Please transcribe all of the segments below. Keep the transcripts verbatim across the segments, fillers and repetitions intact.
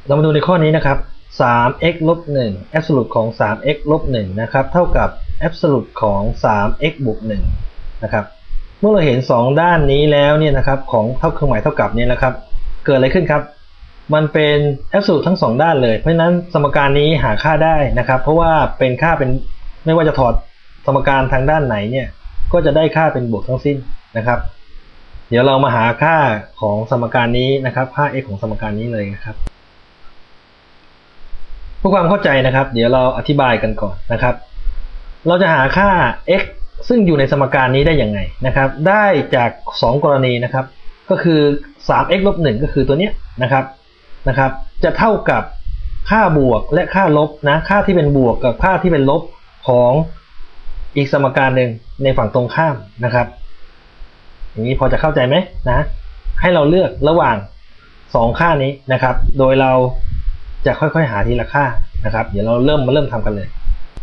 เรามาดูในข้อนี้นะครับ สาม x ลบหนึ่ง absolute ของ สาม x ลบหนึ่งนะครับเท่ากับ absolute ของ สาม x บวกหนึ่งนะครับเมื่อเราเห็นสองด้านนี้แล้วเนี่ยนะครับของเท่าเครื่องหมายเท่ากับเนี่ยนะครับเกิดอะไรขึ้นครับมันเป็น absolute ทั้งสองด้านเลยเพราะฉะนั้นสมการนี้หาค่าได้นะครับเพราะว่าเป็นค่าเป็นไม่ว่าจะถอดสมการทางด้านไหนเนี่ยก็จะได้ค่าเป็นบวกทั้งสิ้นนะครับเดี๋ยวเรามาหาค่าของสมการนี้นะครับค่า x ของสมการนี้เลยนะครับเพื่อความเข้าใจนะครับเดี๋ยวเราอธิบายกันก่อนนะครับเราจะหาค่า x ซึ่งอยู่ในสมการนี้ได้อย่างไงนะครับได้จากสองกรณีนะครับก็คือ สาม x ลบหนึ่งก็คือตัวเนี้ยนะครับนะครับจะเท่ากับค่าบวกและค่าลบนะค่าที่เป็นบวกกับค่าที่เป็นลบของอีกสมการหนึ่งในฝั่งตรงข้ามนะครับอย่างนี้พอจะเข้าใจไหมนะให้เราเลือกระหว่างสองค่านี้นะครับโดยเราจะค่อยๆหาทีละค่านะครับเดี๋ยวเราเริ่มมาเริ่มทำกันเลย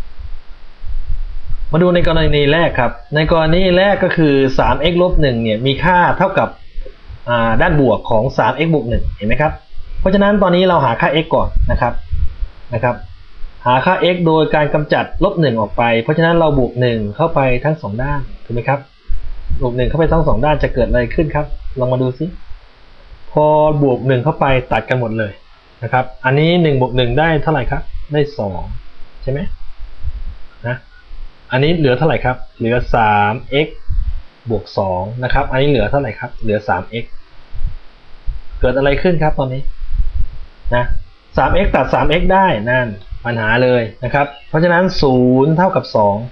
มาดูในกรณีแรกครับในกรณีแรกก็คือ สาม x ลบหนึ่งเนี่ยมีค่าเท่ากับด้านบวกของ สาม x บวกหนึ่งเห็นไหมครับเพราะฉะนั้นตอนนี้เราหาค่า x ก่อนนะครับนะครับหาค่า x โดยการกำจัดลบหนึ่งออกไปเพราะฉะนั้นเราบวกหนึ่งเข้าไปทั้งสองด้านถูกไหมครับบวกหนึ่งเข้าไปทั้งสองด้านจะเกิดอะไรขึ้นครับลองมาดูซิพอบวกหนึ่งเข้าไปตัดกันหมดเลยนะครับอันนี้หนึ่งบวกหนึ่งได้เท่าไหร่ครับได้สองใช่ไหมนะอันนี้เหลือเท่าไหร่ครับเหลือ สาม x บวกสองนะครับอันนี้เหลือเท่าไหร่ครับเหลือ สาม x เกิดอะไรขึ้นครับตอนนี้นะ สาม x ตัด สาม x ได้นั่นปัญหาเลยนะครับเพราะฉะนั้นศูนย์เท่ากับสอง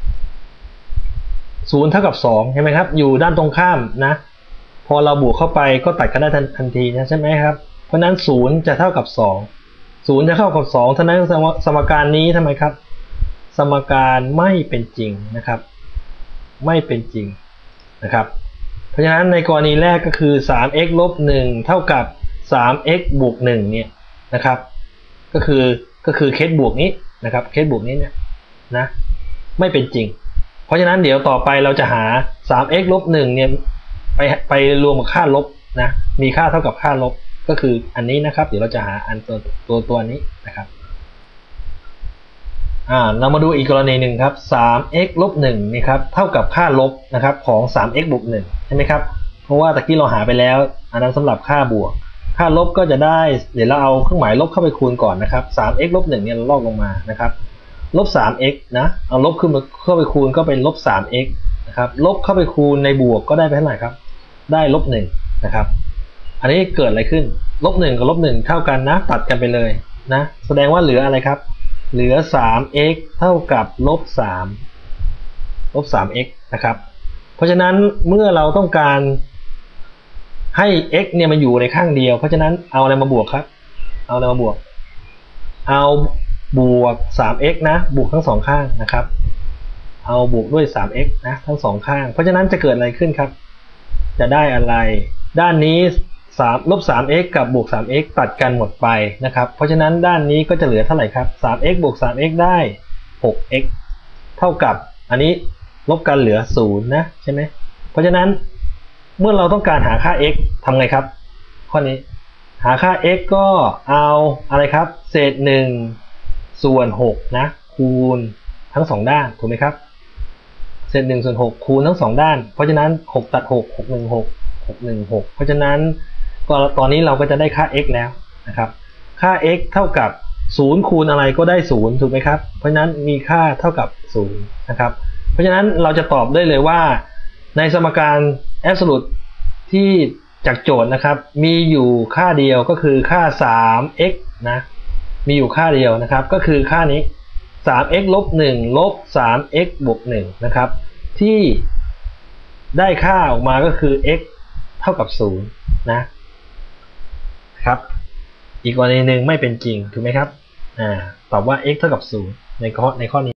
ศูนย์เท่ากับสองเห็นไหมครับอยู่ด้านตรงข้ามนะพอเราบวกเข้าไปก็ตัดกันได้ทันทีนะใช่ไหมครับเพราะนั้นศูนย์จะเท่ากับสองศูนย์จะเท่ากับสองฉะนั้นสมการนี้ทำไมครับสมการไม่เป็นจริงนะครับไม่เป็นจริงนะครับเพราะฉะนั้นในกรณีแรกก็คือ สาม x ลบหนึ่งเท่ากับ สาม x บวกหนึ่งเนี่ยนะครับก็คือก็คือเคสบวกนี้นะครับเคสบวกนี้เนี่ยนะไม่เป็นจริงเพราะฉะนั้นเดี๋ยวต่อไปเราจะหา สาม x ลบหนึ่งเนี่ยไปไปรวมกับค่าลบนะมีค่าเท่ากับค่าลบก็คืออันนี้นะครับเดี๋ยวเราจะหาอันตัวตัวตัวนี้นะครับอ่าเรามาดูอีกกรณีหนึ่งครับ สาม x ลบหนึ่งนี่ครับเท่ากับค่าลบนะครับของ สาม x บวกหนึ่งใช่ไหมครับเพราะว่าตะกี้เราหาไปแล้วอันนั้นสำหรับค่าบวกค่าลบก็จะได้เดี๋ยวเราเอาเครื่องหมายลบเข้าไปคูณก่อนนะครับ สาม x ลบหนึ่งเนี่ยเราลอกลงมานะครับลบ สาม x นะเอาลบขึ้นมาเข้าไปคูณก็เป็นลบ สาม x นะครับลบเข้าไปคูณในบวกก็ได้ไปเท่าไหร่ครับได้ลบหนึ่งนะครับอันนี้เกิดอะไรขึ้นลบหนึ่งกับลบหนึ่งเท่ากันนะตัดกันไปเลยนะแสดงว่าเหลืออะไรครับเหลือ สาม x เท่ากับลบสามลบ สาม x นะครับเพราะฉะนั้นเมื่อเราต้องการให้ x เนี่ยมันอยู่ในข้างเดียวเพราะฉะนั้นเอาอะไรมาบวกครับเอาอะไรมาบวกเอาบวก สาม x นะบวกทั้งสองข้างนะครับเอาบวกด้วย สาม x นะทั้งสองข้างเพราะฉะนั้นจะเกิดอะไรขึ้นครับจะได้อะไรด้านนี้ลบ สาม x กับบวก สาม x ตัดกันหมดไปนะครับเพราะฉะนั้นด้านนี้ก็จะเหลือเท่าไหร่ครับ สาม x บวก สาม x ได้ หก x เท่ากับอันนี้ลบกันเหลือศูนย์นะใช่ไหมเพราะฉะนั้นเมื่อเราต้องการหาค่า x ทำไงครับข้อนี้หาค่า x ก็เอาอะไรครับเศษหนึ่งส่วนหกนะคูณทั้งสองด้านถูกไหมครับเศษหนึ่งส่วนหกคูณทั้งสองด้านเพราะฉะนั้นหกตัดหก หก หนึ่ง หก หก หนึ่ง หกเพราะฉะนั้นก็ตอนนี้เราก็จะได้ค่า x แล้วนะครับค่า x เท่ากับศูนย์คูณอะไรก็ได้ศูนย์ถูกไหมครับเพราะฉะนั้นมีค่าเท่ากับศูนย์นะครับเพราะฉะนั้นเราจะตอบได้เลยว่าในสมการ absolute ที่จากโจทย์นะครับมีอยู่ค่าเดียวก็คือค่า สาม x นะมีอยู่ค่าเดียวนะครับก็คือค่านี้ สาม x ลบหนึ่งลบ สาม x บวกหนึ่งนะครับที่ได้ค่าออกมาก็คือ x เท่ากับศูนย์นะครับอีกกรณีหนึ่งไม่เป็นจริงถูกไหมครับอ่าตอบว่า x เท่ากับศูนย์ในข้อในข้อนี้